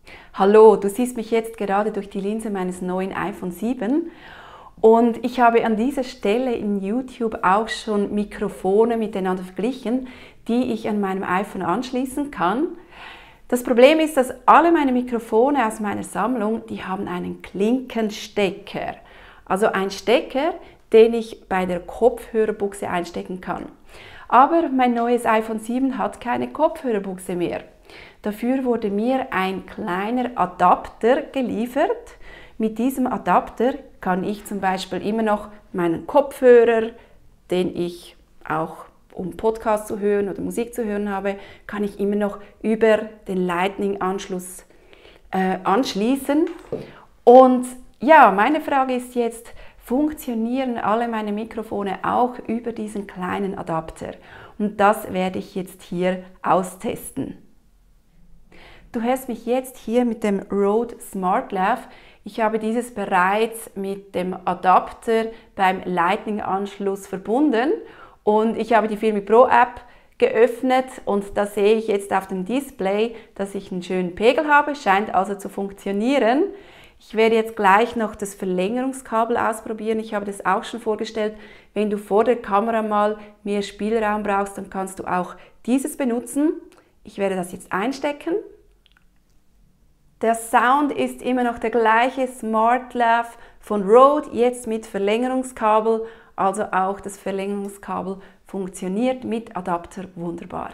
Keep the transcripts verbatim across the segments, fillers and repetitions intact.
Hallo, du siehst mich jetzt gerade durch die Linse meines neuen iPhone sieben und ich habe an dieser Stelle in YouTube auch schon Mikrofone miteinander verglichen, die ich an meinem iPhone anschließen kann. Das Problem ist, dass alle meine Mikrofone aus meiner Sammlung, die haben einen Klinkenstecker, also einen Stecker, den ich bei der Kopfhörerbuchse einstecken kann. Aber mein neues iPhone sieben hat keine Kopfhörerbuchse mehr. Dafür wurde mir ein kleiner Adapter geliefert. Mit diesem Adapter kann ich zum Beispiel immer noch meinen Kopfhörer, den ich auch um Podcast zu hören oder Musik zu hören habe, kann ich immer noch über den Lightning-Anschluss äh, anschließen. Und ja, meine Frage ist jetzt, funktionieren alle meine Mikrofone auch über diesen kleinen Adapter? Und das werde ich jetzt hier austesten. Du hörst mich jetzt hier mit dem Rode SmartLav. Ich habe dieses bereits mit dem Adapter beim Lightning-Anschluss verbunden und ich habe die Filmic Pro App geöffnet und da sehe ich jetzt auf dem Display, dass ich einen schönen Pegel habe, scheint also zu funktionieren. Ich werde jetzt gleich noch das Verlängerungskabel ausprobieren. Ich habe das auch schon vorgestellt. Wenn du vor der Kamera mal mehr Spielraum brauchst, dann kannst du auch dieses benutzen. Ich werde das jetzt einstecken. Der Sound ist immer noch der gleiche, SmartLav von Rode, jetzt mit Verlängerungskabel. Also auch das Verlängerungskabel funktioniert mit Adapter wunderbar.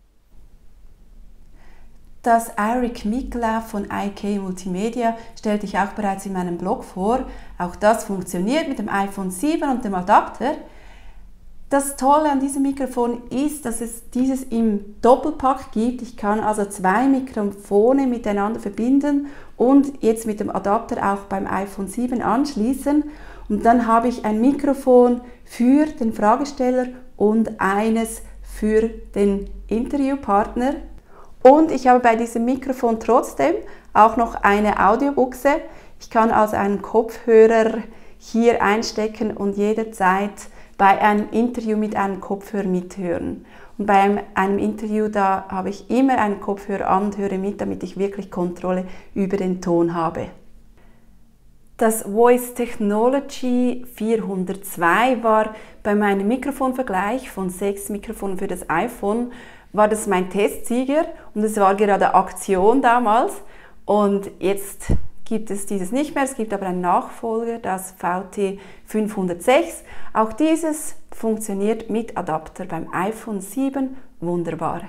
Das iRig Mic-Lav von I K Multimedia stellte ich auch bereits in meinem Blog vor. Auch das funktioniert mit dem iPhone sieben und dem Adapter. Das Tolle an diesem Mikrofon ist, dass es dieses im Doppelpack gibt. Ich kann also zwei Mikrofone miteinander verbinden und jetzt mit dem Adapter auch beim iPhone sieben anschließen. Und dann habe ich ein Mikrofon für den Fragesteller und eines für den Interviewpartner. Und ich habe bei diesem Mikrofon trotzdem auch noch eine Audiobuchse. Ich kann also einen Kopfhörer hier einstecken und jederzeit bei einem Interview mit einem Kopfhörer mithören. Und bei einem, einem Interview, da habe ich immer einen Kopfhörer an und höre mit, damit ich wirklich Kontrolle über den Ton habe. Das Voice Technology vierhundertzwei war bei meinem Mikrofonvergleich von sechs Mikrofonen für das iPhone, war das mein Testsieger und es war gerade Aktion damals und jetzt gibt es dieses nicht mehr, es gibt aber einen Nachfolger, das V T fünfhundertsechs. Auch dieses funktioniert mit Adapter beim iPhone sieben wunderbar.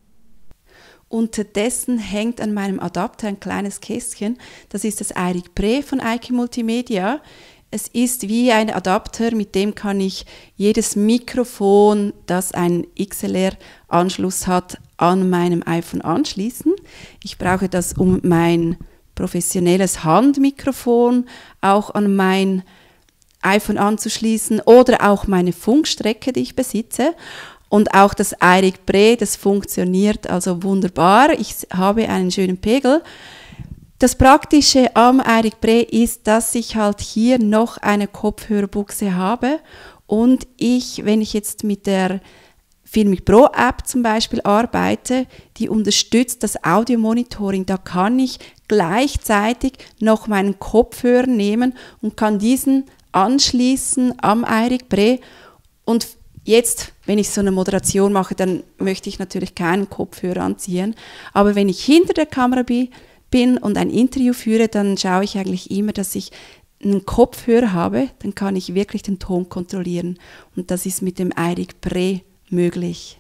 Unterdessen hängt an meinem Adapter ein kleines Kästchen, das ist das iRig Pre von I K Multimedia. Es ist wie ein Adapter, mit dem kann ich jedes Mikrofon, das einen X L R-Anschluss hat, an meinem iPhone anschließen. Ich brauche das, um mein professionelles Handmikrofon auch an mein iPhone anzuschließen oder auch meine Funkstrecke, die ich besitze. Und auch das iRig Pre, das funktioniert also wunderbar. Ich habe einen schönen Pegel. Das Praktische am iRig Pre ist, dass ich halt hier noch eine Kopfhörerbuchse habe und ich, wenn ich jetzt mit der Filmic Pro App zum Beispiel arbeite, die unterstützt das Audiomonitoring. Da kann ich gleichzeitig noch meinen Kopfhörer nehmen und kann diesen anschließen am iRig Pre. Und jetzt, wenn ich so eine Moderation mache, dann möchte ich natürlich keinen Kopfhörer anziehen. Aber wenn ich hinter der Kamera bin, bin und ein Interview führe, dann schaue ich eigentlich immer, dass ich einen Kopfhörer habe, dann kann ich wirklich den Ton kontrollieren und das ist mit dem iRig Pre möglich.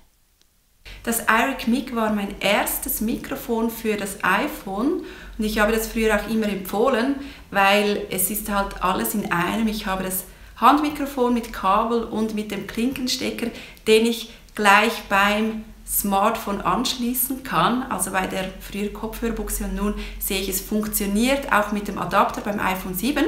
Das iRig Mic war mein erstes Mikrofon für das iPhone und ich habe das früher auch immer empfohlen, weil es ist halt alles in einem. Ich habe das Handmikrofon mit Kabel und mit dem Klinkenstecker, den ich gleich beim Smartphone anschließen kann, also bei der früher Kopfhörerbuchse und nun sehe ich, es funktioniert auch mit dem Adapter beim iPhone sieben.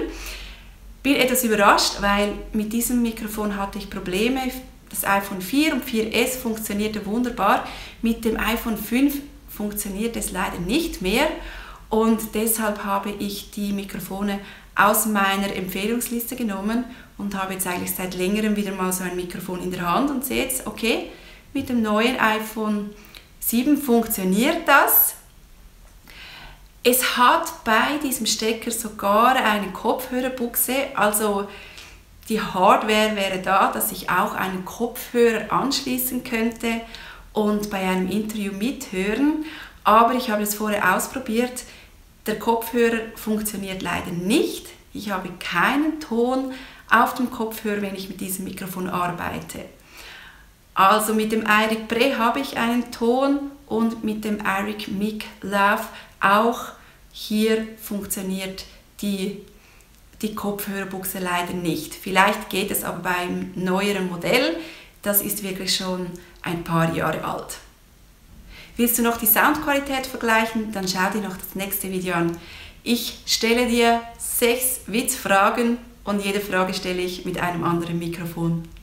Bin etwas überrascht, weil mit diesem Mikrofon hatte ich Probleme. Das iPhone vier und vier S funktionierte wunderbar, mit dem iPhone fünf funktioniert es leider nicht mehr und deshalb habe ich die Mikrofone aus meiner Empfehlungsliste genommen und habe jetzt eigentlich seit längerem wieder mal so ein Mikrofon in der Hand und sehe jetzt, okay, mit dem neuen iPhone sieben funktioniert das. Es hat bei diesem Stecker sogar eine Kopfhörerbuchse, also die Hardware wäre da, dass ich auch einen Kopfhörer anschließen könnte und bei einem Interview mithören. Aber ich habe es vorher ausprobiert, der Kopfhörer funktioniert leider nicht. Ich habe keinen Ton auf dem Kopfhörer, wenn ich mit diesem Mikrofon arbeite. Also mit dem iRig Pre habe ich einen Ton und mit dem iRig Mic Love auch. Hier funktioniert die, die Kopfhörerbuchse leider nicht. Vielleicht geht es aber beim neueren Modell. Das ist wirklich schon ein paar Jahre alt. Willst du noch die Soundqualität vergleichen? Dann schau dir noch das nächste Video an. Ich stelle dir sechs Witzfragen und jede Frage stelle ich mit einem anderen Mikrofon.